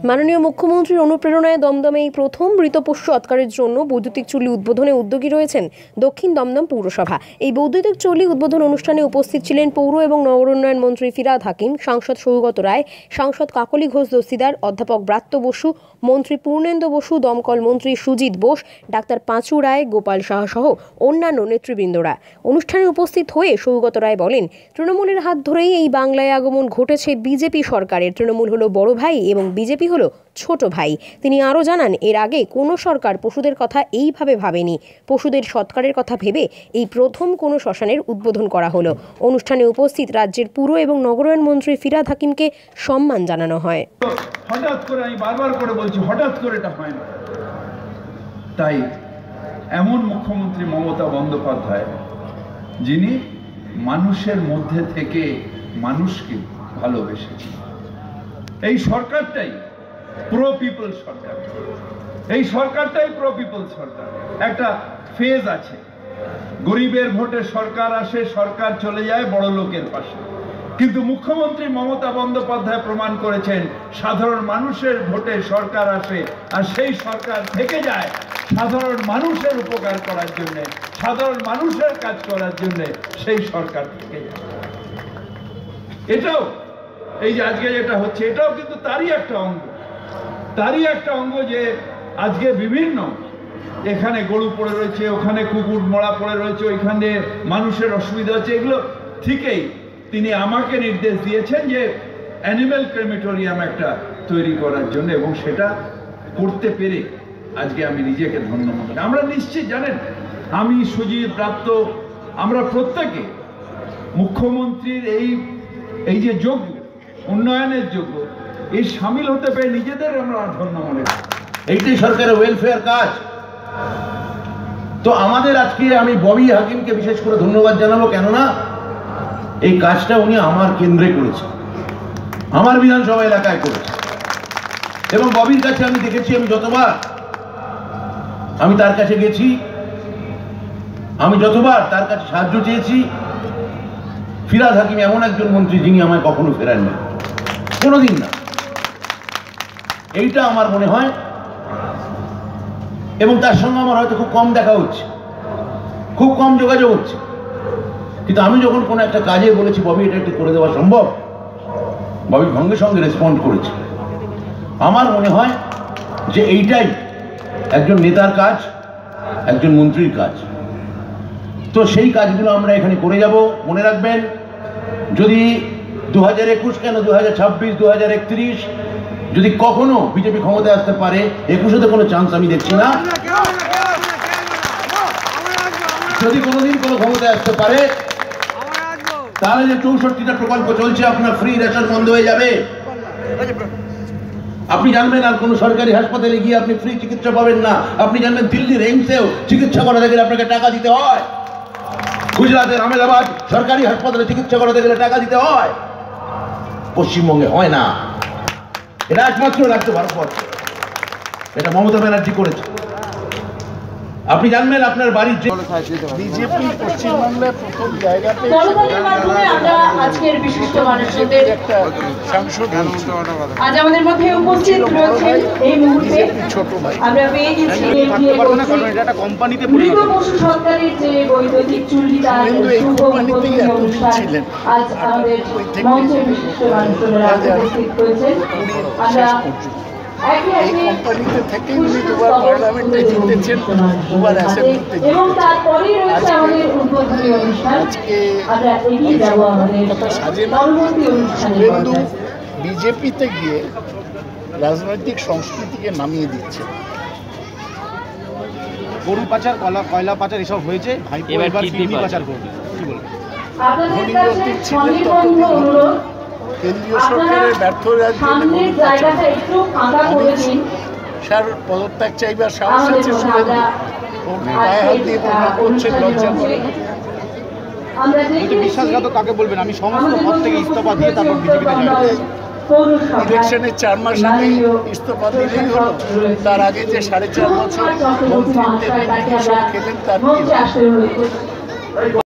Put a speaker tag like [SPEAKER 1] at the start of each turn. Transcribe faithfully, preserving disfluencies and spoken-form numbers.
[SPEAKER 1] মাননীয় মুখ্যমন্ত্রীর অনুপ্রেরণায় দমদমে এই প্রথম মৃতপোষ্য সৎকারের জন্য বৈদ্যুতিক চুল্লি উদ্বোধনে উদ্যোগী রয়েছেন দক্ষিণ দমদম পৌরসভা। এই বৈদ্যুতিক চুল্লি উদ্বোধন অনুষ্ঠানে উপস্থিত ছিলেন পৌর এবং নগর উন্নয়ন মন্ত্রী ফিরহাদ হাকিম, সাংসদ সৌগত রায়, সাংসদ কাকলি ঘোষ দস্তিদার, অধ্যাপক ব্রাত্য বসু, মন্ত্রী পূর্ণেন্দু বসু, দমকল মন্ত্রী সুজিত বোস, ডাক্তার পাঁচু রায়, গোপাল সাহা সহ অন্যান্য নেতৃবৃন্দরা। অনুষ্ঠানে উপস্থিত হয়ে সৌগত রায় বলেন, তৃণমূলের হাত ধরেই এই বাংলায় আগমন ঘটেছে বিজেপি সরকারের। তৃণমূল হলো বড় ভাই এবং বিজেপি হলো ছোট ভাই। তিনি আরও জানান, এর আগে কোনো সরকার পশুদের কথা এইভাবে ভাবেনি। পশুদের সৎকারের কথা ভেবে এই প্রথম কোনো শ্মশানের উদ্বোধন করা হলো। অনুষ্ঠানে উপস্থিত রাজ্যের পুর এবং নগরায়ণ মন্ত্রী ফিরহাদ হাকিমকে সম্মান জানানো হয়।
[SPEAKER 2] হঠাৎ করে আমি বারবার করে বলছি, হঠাৎ করে এটা হয় না। তাই এমন মুখ্যমন্ত্রী মমতা বন্দ্যোপাধ্যায়, যিনি মানুষের মধ্যে থেকে মানুষকে ভালোবেসেছেন। এই সরকারটাই প্রো পিপল সরকার। এই সরকারটাই প্রো পিপল সরকার। একটা ফেজ আছে, গরিবের ভোটে সরকার আসে, সরকার চলে যায় বড় লোকের পাশে। কিন্তু মুখ্যমন্ত্রী মমতা বন্দ্যোপাধ্যায় প্রমাণ করেছেন, সাধারণ মানুষের ভোটে সরকার আসে আর সেই সরকার থেকে যায় সাধারণ মানুষের উপকার করার জন্য, সাধারণ মানুষের কাজ করার জন্য সেই সরকার থেকে যায়। এটাও এই যে আজকে যেটা হচ্ছে, এটাও কিন্তু তারই একটা অঙ্গ, তারই একটা অঙ্গ যে আজকে বিভিন্ন এখানে গরু পড়ে রয়েছে, ওখানে কুকুর মরা পড়ে রয়েছে, ওইখানে মানুষের অসুবিধা হচ্ছে। এগুলো ঠিকই তিনি আমাকে নির্দেশ দিয়েছেন যে অ্যানিম্যাল ক্রেমেটোরিয়াম একটা তৈরি করার জন্য, এবং সেটা করতে পেরে আজকে আমি নিজেকে ধন্য মনে করি। আমরা নিশ্চিত জানেন, আমি সুজিত প্রাপ্ত আমরা প্রত্যেকে মুখ্যমন্ত্রীর এই এই যে যোগ্য উন্নয়নের যোগ্য এই সামিল হতে পেরে নিজেদের আমরা ধন্য মনে করি।
[SPEAKER 3] এইটাই সরকারের ওয়েলফেয়ার কাজ। তো আমাদের আজকে আমি ববি হাকিমকে বিশেষ করে ধন্যবাদ জানাবো, কেননা এই কাজটা উনি আমার কেন্দ্রে করেছে, আমার বিধানসভা এলাকায় করেছে। এবং ববির কাছে আমি দেখেছি, আমি যতবার আমি তার কাছে গেছি, আমি যতবার তার কাছে সাহায্য চেয়েছি, ফিরহাদ হাকিম এমন একজন মন্ত্রী যিনি আমায় কখনো ফেরাননি, কোনোদিন না। এইটা আমার মনে হয়, এবং তার সঙ্গে আমার হয়তো খুব কম দেখা হচ্ছে, খুব কম যোগাযোগ হচ্ছে, কিন্তু আমি যখন কোনো একটা কাজে বলেছি ববি এটা একটু করে দেওয়া সম্ভব, ববি সঙ্গে সঙ্গে রেসপন্ড করেছে। আমার মনে হয় যে এইটাই একজন নেতার কাজ, একজন মন্ত্রীর কাজ। তো সেই কাজগুলো আমরা এখানে করে যাব। মনে রাখবেন, যদি দু হাজার একুশ কেন দু হাজার ছাব্বিশ দু হাজার একত্রিশ যদি কখনো বিজেপি ক্ষমতায় আসতে পারে, একুশে তো কোনো চান্স আমি দেখছি না। যদি কোনোদিন কোনো ক্ষমতায় আসতে পারে, তাহলে যে চৌষট্টিটা প্রকল্প চলছে, আপনার ফ্রি রেশন বন্ধ হয়ে যাবে। আপনি জানবেন আর কোনো সরকারি হাসপাতালে গিয়ে আপনি ফ্রি চিকিৎসা পাবেন না। আপনি জানবেন দিল্লির এইমসেও চিকিৎসা করাতে গেলে আপনাকে টাকা দিতে হয়। গুজরাটের আহমেদাবাদ সরকারি হাসপাতালে চিকিৎসা করাতে গেলে টাকা দিতে হয়। পশ্চিমবঙ্গে হয় না। এটা একমাত্র রাজ্য ভারতবর্ষ, এটা মমতা ব্যানার্জি করেছে। আপনি জানবেন আপনার বাড়ির যে
[SPEAKER 4] বিজেপি পশ্চিমবাংলায় প্রথম জায়গাতে
[SPEAKER 5] আজকের বিশিষ্ট মানুষদের
[SPEAKER 4] একটা সাংসদ
[SPEAKER 5] আজ আমাদের মধ্যে উপস্থিত রয়েছেন। এই মুহূর্তে
[SPEAKER 4] ছোট ভাই
[SPEAKER 5] আমরা পেয়ে গেছি
[SPEAKER 4] কোম্পানিতে
[SPEAKER 5] মৃত পশু সরকারের যে বৈদ্যুতিক চুল্লিটা শুভ উদ্বোধনী অনুষ্ঠান আজ আমাদের মঞ্চের বিশিষ্ট মানুষরা উপস্থিত হয়েছেন। আমরা
[SPEAKER 4] এই কোম্পানিতে থেকে উনি দুবার পার্লামেন্টে জিতেছেন, দুবার অ্যাসেম্বলিতে
[SPEAKER 5] এবং তারপরেই রয়েছে আমাদের উদ্বোধনী অনুষ্ঠান।
[SPEAKER 4] আজকে
[SPEAKER 5] আমরা এগিয়ে যাব আমাদের পরবর্তী অনুষ্ঠানে।
[SPEAKER 4] শুভেন্দু বিজেপিতে গিয়ে রাজনৈতিক সংস্কৃতিকে নামিয়ে দিচ্ছে।
[SPEAKER 6] গরু পাচার, কয়লা কয়লা পাচার এসব হয়েছে, এবার কিডনি পাচার করবে। কি বলবেন?
[SPEAKER 5] আপনাদের কাছে স্বনির্বন্ধ অনুরোধ,
[SPEAKER 4] কেন্দ্রীয় সরকারের ব্যর্থ
[SPEAKER 5] সামনের জায়গাটা একটু ফাঁকা করে দিন।
[SPEAKER 4] স্যার পদত্যাগ চাইবার সাহস আছে শুভেন্দু, ওর পায়ে হাত দিয়ে প্রমাণ করছেন, লজ্জা করে।
[SPEAKER 6] বিশ্বাসঘাতক কাকে বলবেন? আমি সমস্ত পদ থেকে ইস্তফা দিয়ে তারপর বিজেপিতে জয়েন।
[SPEAKER 4] ইলেকশনের চার মাস আগে ইস্তফা দিলেই হলো, তার আগে যে সাড়ে চার বছর মন্ত্রিত্বের খেলেন তার